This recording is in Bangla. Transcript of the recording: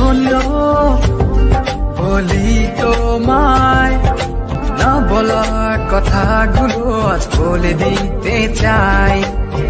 হলো বলি তোমায়, না বলা কথাগুলো আজ বলে দিতে চাই।